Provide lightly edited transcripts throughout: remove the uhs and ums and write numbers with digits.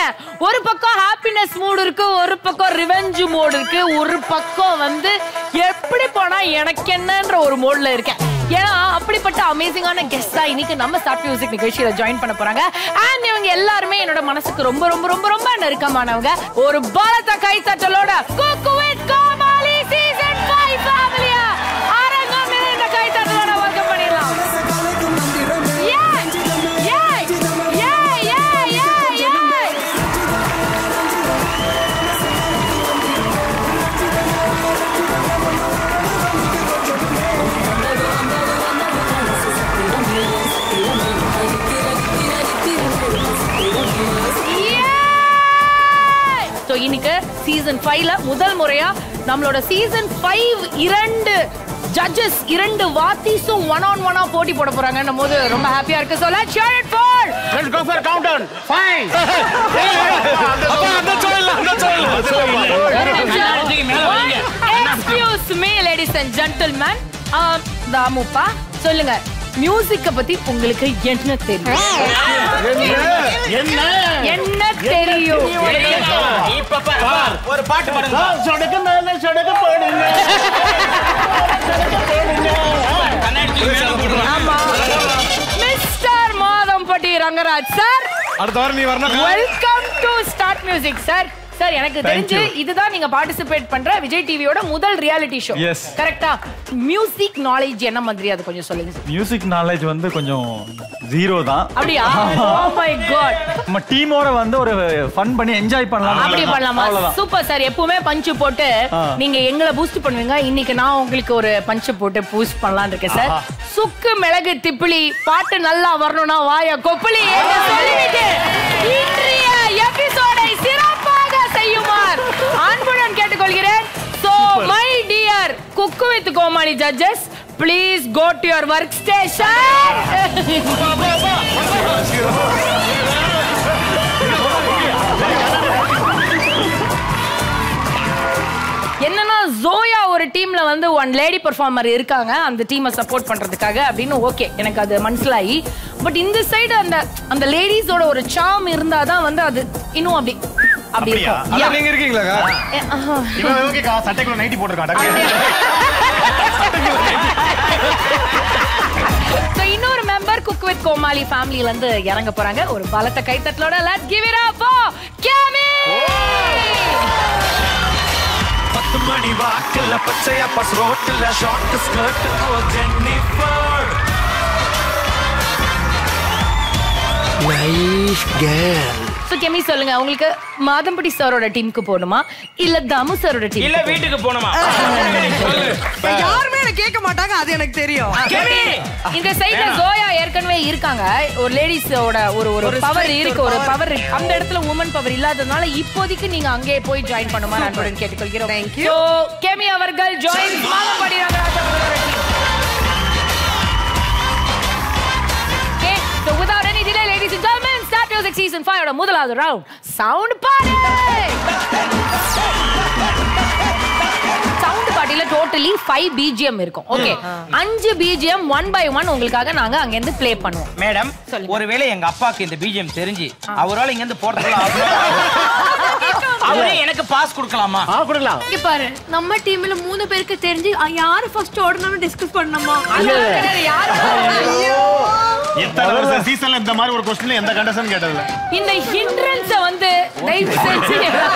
ஒரு பக்கம் happiness mood இருக்கு, ஒரு பக்கம் ரிவெஞ்ச் மோட் இருக்கு, ஒரு பக்கம் வந்து எப்படி போனா எனக்கு என்னன்ற ஒரு மோட்ல இருக்கேன். ஏன்னா அப்படிப்பட்ட அமேசிங்கான கெஸ்டா இன்னைக்கு நம்ம ஸ்டார்ட் மியூசிக் நிகழ்ச்சியில ஜாயின் பண்ண போறாங்க. அண்ட் இவங்க எல்லாருமே என்னோட மனசுக்கு ரொம்ப ரொம்ப ரொம்ப ரொம்ப நெருக்கமானவங்க. ஒரு பலத்த கைத்தட்டலோட குக் வித் கோமாளி சீசன் 5 ஃபேமிலியா அரங்கம் நிறைந்த கைத்தட்டலோட வெல்கம் பண்ணிடலாம். இன்னைக்கு சீசன் 5ல முதல் முறையா நம்மளோட சீசன் 5 2 ஜட்ஜஸ் 2 வாத்திஸும் 1-on-1 போட்டி போட போறாங்கன்னும் போது ரொம்ப ஹாப்பியா இருக்கு. So let's cheer it for. Let's go for countdown. 5. Excuse me ladies and gentlemen. தாமுப்பா சொல்லுங்க, மியூசிக்க பத்தி உங்களுக்கு என்ன தெரியும்? என்ன தெரியும்? ஒரு பாட்டு பாடுங்க. சொடக்கு மேல சொடக்கு போடுங்க. மிஸ்டர் மாதம்பட்டி ரங்கராஜ் சார், அடுத்த வாரம் நீ வரணும். Welcome to Start Music sir. Sir எனக்கு தெரிஞ்சு இதுதான் நீங்க பார்ட்டிசிபேட் பண்ற விஜய் டிவியோட முதல் ரியாலிட்டி ஷோ. கரெக்ட்டா? மியூசிக் நாலேஜ் என்ன மாதிரி அது கொஞ்சம் சொல்லுங்க சார். மியூசிக் நாலேஜ் வந்து கொஞ்சம் ஜீரோ தான். அப்படியே ஓ மை காட். நம்ம டீமோட வந்து ஒரு ஃபன் பண்ணி என்ஜாய் பண்ணலாம். அப்படி பண்ணலாமா? Super sir. எப்பவுமே பஞ்ச் போட்டு நீங்க எங்களை பூஸ்ட் பண்ணுவீங்க. இன்னைக்கு நான் உங்களுக்கு ஒரு பஞ்ச் போட்டு பூஸ்ட் பண்ணலாம்னு இருக்கேன் சார். சுக்கு மிளகு திப்பிலி பாட்டு நல்லா வரணும்னா வாய கொப்பளி என்று சொல்லிவிட்டு இன்றைய எபிசோடை சிறப்பாக செய்யுமாறு அன்புடன் கேட்டுக்கொள்கிறேன். So my dear Cook with Komali judges, please go to your workstation. என்னன்னா ஜோயா ஒரு டீம்ல வந்து ஒன் லேடி பெர்ஃபார்மர் இருக்காங்க அந்த டீமை சப்போர்ட் பண்றதுக்காக அப்படின்னு. ஓகே, எனக்கு அது மனசிலாயி. பட் இந்த சைடு அந்த லேடிஸோட ஒரு சார்ம் இருந்தாதான் வந்து அது இன்னும் அப்படி இருக்கும். நீங்க இருக்கீங்களா? இவன் ஓகேக்கா, சட்டைக்குள்ள நைட்டி போட்டுருக்கான். So இன்னொரு மெம்பர் குக் வித் கோமாளி ஃபேமிலில இருந்து இறங்க போறாங்க. ஒரு பலத்த கைத்தட்டலோட let's give it up for கேமி. 10 மணி வாக்குல பச்சையா பஸ் ரோட்ல short skirt oh Jennifer. Nice girl. So Kemy சொல்லுங்க, உங்களுக்கு மாதம்பட்டி சாரோட டீமுக்கு போணுமா இல்ல தாமு சாரோட டீம் இல்ல வீட்டுக்கு போணுமா? யாருமே என்ன கேட்க மாட்டாங்க, அது எனக்கு தெரியும். கேமி இந்த சைடுல ஜோயா ஏற்கனவே இருக்காங்க. ஒரு லேடிஸோட ஒரு பவர் இருக்கு, ஒரு பவர் இருக்கு. அந்த இடத்துல வுமன் பவர் இல்லாதனால இப்போதைக்கு நீங்க அங்கே போய் ஜாயின் பண்ணுமா நான் கேட்டுக்கொள்கிறோம். Thank you. சோ கேமி அவர்கள் ஜாயின் மாதம்பட்டி ரங்கராஜ் அவர்களோட team. Okay, so without any delay ladies and gentlemen, Start Music Season 5 ஓட முதலாவது ரவுண்ட் சவுண்ட் பார்ட்டி. சவுண்ட் பார்ட்டில டோட்டலி 5 BGM இருக்கும். ஓகே, 5 BGM 1 by 1 உங்களுக்காக நாங்க அங்க இருந்து ப்ளே பண்ணுவோம். மேடம், ஒருவேளை எங்க அப்பாக்கு இந்த பிஜிஎம் தெரிஞ்சு அவரால இங்க இருந்து போறதுக்குள்ள அவரே எனக்கு பாஸ் கொடுக்கலாமா? கொடுக்கலாம். இங்க பாரு, நம்ம டீம்ல 3 பேருக்கு தெரிஞ்சு யாரு ஃபர்ஸ்ட் ஓடணும்னு டிஸ்கஸ் பண்ணணுமா? எத்தனை வருஷம் சீசன்ல இந்த மாதிரி ஒரு क्वेश्चन எந்த கண்டஸ்டன் கேட்டதில்ல. இந்த ஹிண்ட்ரன்ஸ வந்து தயவு செஞ்சு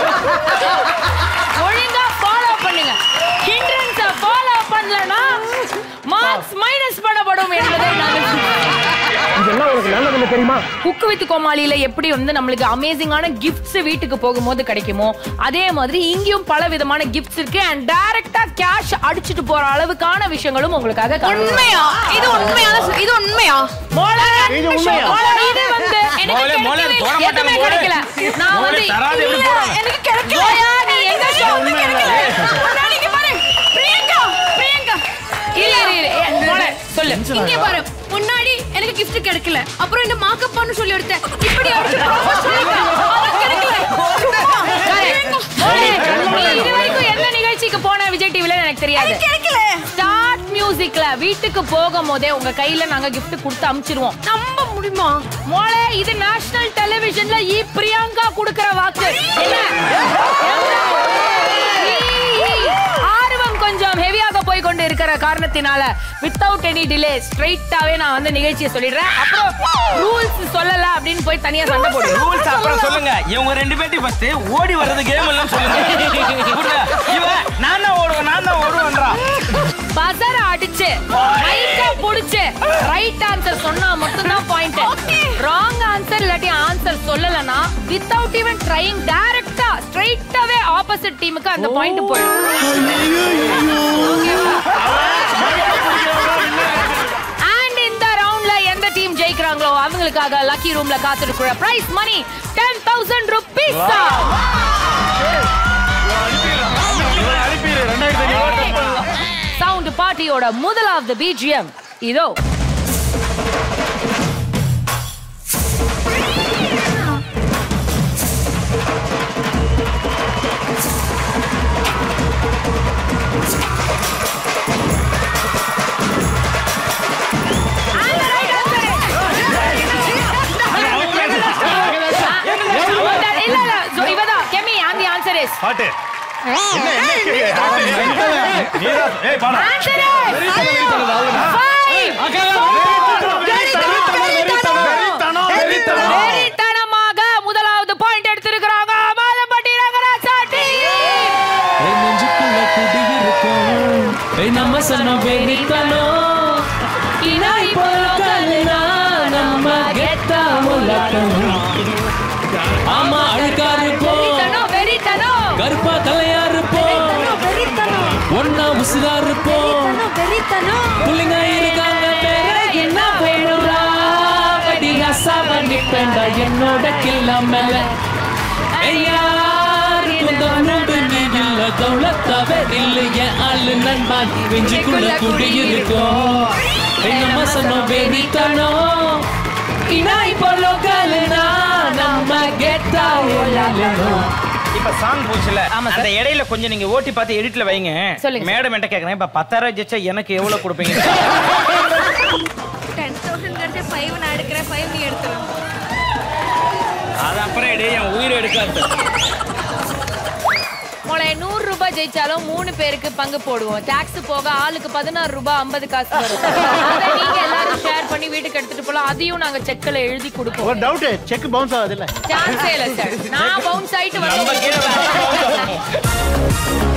ஒழுங்கா ஃபாலோ பண்ணுங்க. ஹிண்ட்ரன்ஸ ஃபாலோ பண்ணலனா மார்க்ஸ் மைனஸ் பண்ணப்படும் என்பதை இதெல்லாம் உங்களுக்கு நல்லது தெரியுமா? குக் வித் கோமாளியில எப்படி வந்து நம்மளுக்கு அமேசிங்கான கிஃப்ட்ஸ் வீட்டுக்கு போகும்போது கிடைக்குமோ அதே மாதிரி இங்கேயும் பல விதமான கிஃப்ட்ஸ் இருக்கு. அண்ட் டைரக்டா கேஷ் அடிச்சிட்டு போற அளவுக்கான விஷயங்களும் உங்களுக்காக. உண்மையா? இது உண்மையா? இது உண்மையா? இது உண்மையா? இது வந்து எனக்கு கிடைக்கல. நான் வந்து எனக்கு கிடைக்கல. நீ எங்க ஷோ கிடைக்கல? நாளைக்கு பாரு பிரியங்கா இல்ல சொல்லு. இங்க பாரு, முன்னாடி எனக்கு gift கிடைக்கல. அப்புறம் இந்த மேக்கப் பண்ணு சொல்லி எடுத்தேன். இப்படி அடிச்சு ப்ரோபோஸ் பண்ணிட்டேன். அது கிடைக்கல. இது வரைக்கும் என்ன நிகழ்ச்சி நிகழ்ச்சிக்கு போன விஜய் டிவில எனக்கு தெரியாது. ஸ்டார்ட் மியூசிக்ல வீட்டுக்கு போகும் போதே உங்க கையில நாங்க gift கொடுத்து அனுப்பிச்சிருவோம். நம்ப முடியுமா? மோளே இது நேஷனல் டெலிவிஷன்ல பிரியங்கா கொடுக்கிற வாக்கு. ஆர்வம் கொஞ்சம் ஹெவியாக போய் கொண்டு இருக்கிற காரணத்தினால வித்தவுட் எனி டிலே ஸ்ட்ரைட்டாவே நான் வந்து நிகழ்ச்சியை சொல்லிடுறேன். அப்புறம் ரூல்ஸ் சொல்லல அப்படின்னு போய் தனியா சண்டை போடுவோம். ரூல்ஸ் அப்புறம் சொல்லுங்க. இவங்க ரெண்டு பேர்த்தையும் ஃபர்ஸ்ட் ஓடி வர்றது கேம் எல்லாம் சொல்லுங்க. இவன் நான் தான் ஓடுவேன்றா. பஸர் அடிச்சு மைக்க புடிச்சு ரைட் ஆன்சர் சொன்னா மட்டும் தான் பாயிண்ட். ராங் ஆன்சர் இல்லாட்டி ஆன்சர் சொல்லலனா வித்தவுட் ஈவன் ட்ரைங் டைரக்டா ஸ்ட்ரைட்டாவே ஆப்போசிட் டீமுக்கு அந்த பாயிண்ட் போயிடும். அண்ட் இந்த ரவுண்ட்ல எந்த டீம் ஜெயிக்கறாங்களோ அவங்களுக்காக லக்கி ரூம்ல காத்துட்டு பிரைஸ் மணி 10,000 rupees. சவுண்ட் பார்ட்டியோட முதலாவது BGM இதோ. பாட்டு முதலாவது பாயிண்ட் எடுத்திருக்கிறாங்க. நம்ம சொன்ன ஆமா அழுக்கா இருப்போம், கருப்பா கலையா இருப்போம், ஒன்னா உசுதா இருப்போம், புள்ளிங்க இருக்காங்க பேர என்ன வேணும்ரா கடி ரசாவ நிப்பேண்டா என்னோட கில்ல மேல யாரு குந்தனோடு நீ இல்ல கௌலத்தாவே இல்லையே ஆளு நண்பான் வெஞ்சிக்குள்ள குடி இருக்கோம் நம்ம சொன்ன வெறித்தனோ இனாய் பொலோகலனா நம்ம கெட்டா ஓலாலனோ. இப்ப சாங் போச்சுல, அந்த இடையில கொஞ்சம் நீங்க ஓட்டி பார்த்து எடிட்ல வைங்க. மேடம் என்கிட்ட கேக்குறேன், இப்ப 10,000 ஜெயிச்சா எனக்கு எவ்வளவு கொடுப்பீங்க? 10,000 கரெக்ட் 5 நான் எடுக்கிறேன், 5 நீ எடுத்துரு. அது அப்புறம் என் உயிரை எடுக்காது. மொளை 100 ரூபாய் ஜெயிச்சாலும் 3 பேருக்கு பங்கு போடுவோம். டாக்ஸ் போக ஆளுக்கு 16 ரூபாய் 50 காசு வரும். அதை நீங்க எல்லாரும் ஷேர் பண்ணி வீட்டுக்கு எடுத்துட்டு போலாம். அதையும் நாங்க செக்ல எழுதி கொடுப்போம். ஒரு டவுட், செக் பவுன்ஸ் ஆகுது இல்ல? சான்ஸே இல்ல சார். நான் பவுன்ஸ் ஆயிட்டு வந்து